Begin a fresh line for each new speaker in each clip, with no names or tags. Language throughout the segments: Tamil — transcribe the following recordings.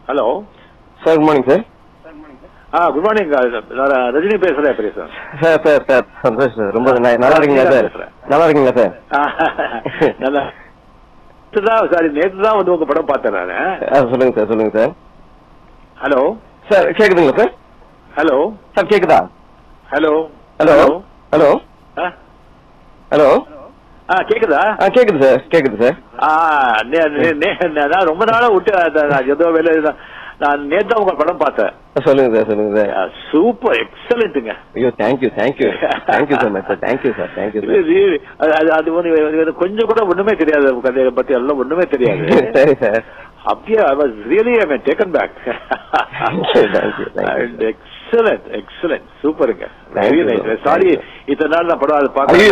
Hello
sir, good morning sir.
Good morning. Rajini பேசுறேன்.
Sir sir sir Santosh sir, ரொம்ப நல்லா இருக்கீங்களா சார்? நல்லா இருக்கீங்களா சார்?
நல்லா. சாரி, நேற்று தான் வந்து உங்க படம் பார்த்தேன் நான்.
சொல்லுங்க சார், சொல்லுங்க சார்.
ஹலோ
சார், கேக்குதுங்களா சார்?
ஹலோ
சார், கேக்குதா?
ஹலோ
ஹலோ ஹலோ ஹலோ
கேக்குதா?
கேக்குது சார், கேக்குது சார்.
ரொம்ப நாளா விட்டு ஏதோ வேலை. நான் நேற்று உங்க படம் பார்த்தேன்.
சொல்லுங்க சார், சொல்லுங்க சார்.
சூப்பர், எக்ஸலண்ட்டுங்க.
ஐயோ, thank you thank you thank you so much sir. Thank you sir, thank you sir.
அது வந்து கொஞ்சம் கூட ஒண்ணுமே தெரியாது, கதையை பத்தி எல்லாம் ஒண்ணுமே தெரியாது.
சரி சார்.
அப்படியே I was really taken back. Excellent, excellent, சூப்பருங்க. Very nice. சாரி, இத்தனை நாள் நான் படம்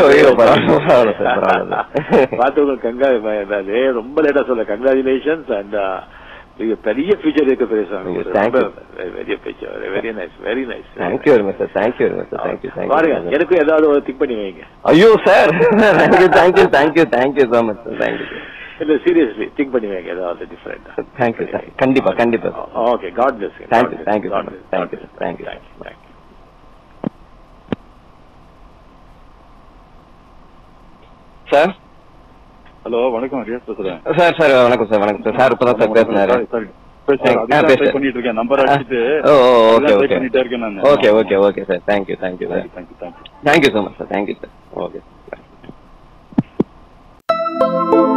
பார்த்தவங்க ரொம்ப லேட்டா சொல்ல கங்க்ராச்சுலேஷன்ஸ். அண்ட் பெரிய ஃபியூச்சர் இருக்கு பேசுவாங்க. பெரிய future. Very nice, very nice.
Thank you very much sir. Thank you very much sir. Thank you thank you.
பாருங்க, எனக்கு ஏதாவது திங்க் பண்ணி வைங்க.
ஐயோ sir, thank you thank you thank you thank you so much sir. Thank you.
இல்ல, சீரியஸ்லி திங்க் பண்ணி வைங்க ஏதாவது டிஃபரெண்ட்.
Thank you sir. கண்டிப்பா கண்டிப்பா.
Okay, God bless.
Thank you thank you thank you thank you. Sir.
Hello, வணக்கம். ரியாஸ் பேசுறேன்
சார். சார் வணக்கம் சார். வணக்கம் சார். சார் இப்பதான் சார் பேசினாரு.
பண்ணிட்டு இருக்கேன், நம்பர் அடிச்சுட்டு பண்ணிட்டே இருக்கேன் நான்.
Okay okay okay sir. Thank you thank you thank you so much sir. Thank you sir. Okay.